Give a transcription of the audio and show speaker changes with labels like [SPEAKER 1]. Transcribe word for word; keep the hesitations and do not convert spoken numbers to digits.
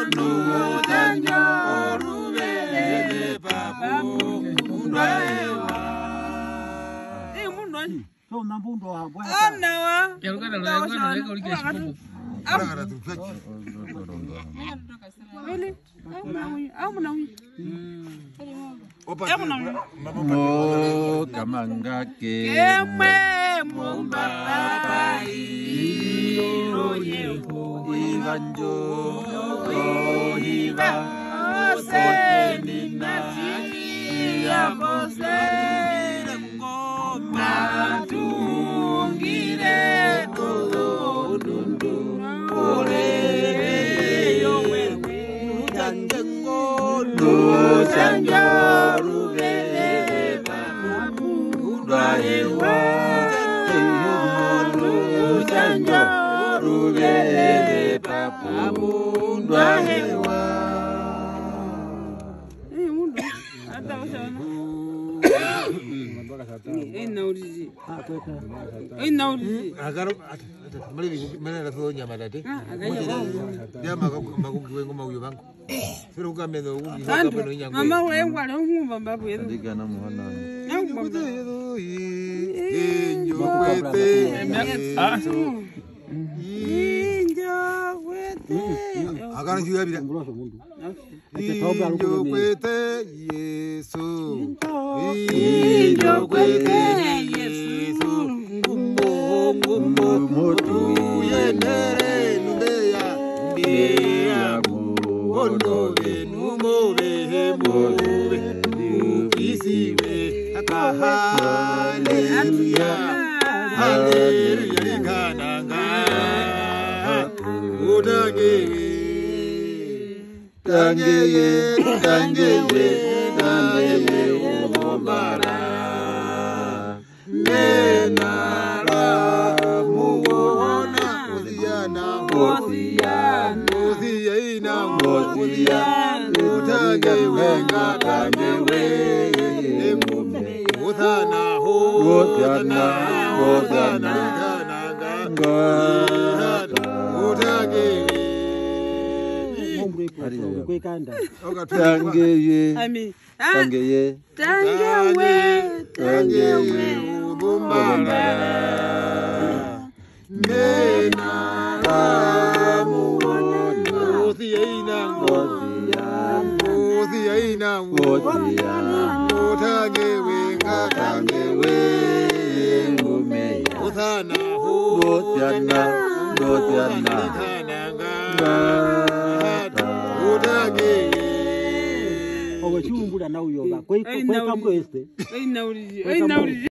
[SPEAKER 1] Nutanjo rubele papu undaewa. Eh munoni.
[SPEAKER 2] So nambundo habwa.
[SPEAKER 1] Anawa.
[SPEAKER 3] Yaruka na yaruka na yaruka ulike sipo.
[SPEAKER 1] Ara tufachi.
[SPEAKER 4] Really? Au mnawi.
[SPEAKER 1] Opa.
[SPEAKER 5] Mo kamanga ke.
[SPEAKER 1] Kemwe mumbaba iroye
[SPEAKER 5] Ivanjo
[SPEAKER 1] ohiva osenina ya bose ngoma tungire todo dundu ore yo wewe tangengo no sanjaru bele babu udaiwa no sanjaru bele babu udaiwa.
[SPEAKER 4] Eh mundo. Hata wasana. Eh naurizi. Eh naurizi.
[SPEAKER 1] Agaro mali mana la fo nyama date. Ya makugiwe ngoma uyo bangu. Sero kameno ugi kameno nyango.
[SPEAKER 4] Mama wewe ngwale ngumba mbabu yetu.
[SPEAKER 5] Ndiga na muhana.
[SPEAKER 4] Ngumba.
[SPEAKER 1] Injo kwete.
[SPEAKER 3] Ah.
[SPEAKER 4] Injo kwete.
[SPEAKER 1] Agaro juya bila. Injo kwete Yesu. Injo kwete Yesu. Ngumbo ngumbo motu yenere ndeya. Ndeya ono venumo vehemove ukisiwe haleluya haleluya likananga utangewe tangeye tangeye tangeye umomara nenara muona uziana uziana uziana uziana utangewe ngakamewe emume uthana ho uthana uthana ngata utangewe
[SPEAKER 2] Kwekanda.
[SPEAKER 5] Tangeye.
[SPEAKER 4] Ami.
[SPEAKER 5] Tangeye.
[SPEAKER 4] Tangewe.
[SPEAKER 1] Tangewe ubumbara nena ramuona uziana uziana uziana utangewe ngakamewe
[SPEAKER 5] Mume.
[SPEAKER 1] uthana ho
[SPEAKER 5] Uthana. Uthana.
[SPEAKER 2] Owe chumbula na uyoba. Kweka kweka mbo este.
[SPEAKER 4] Eh naurizi. Eh naurizi.